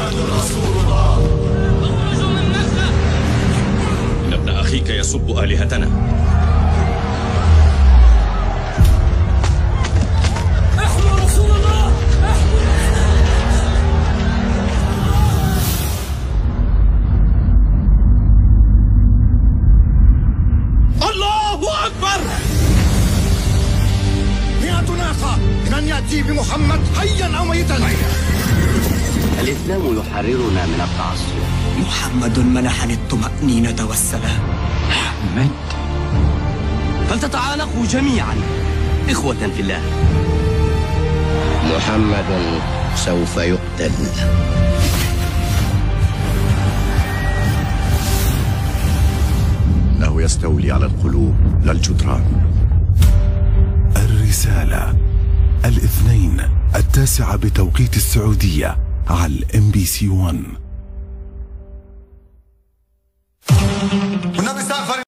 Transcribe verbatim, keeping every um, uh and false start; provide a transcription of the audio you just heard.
محمد رسول الله. اخرجوا من مكة. إن ابن أخيك يسب آلهتنا. احموا رسول الله. الله أكبر. مئة ناقة لن يأتي بمحمد حيا أو ميتا. الإسلام يحررنا من التعصب. محمد منحني الطمأنينة والسلام. محمد، فلتتعانقوا جميعا إخوة في الله. محمد سوف يقتل. إنه يستولي على القلوب لا الجدران. الرسالة الاثنين التاسعة بتوقيت السعودية على الام بي سي واحد.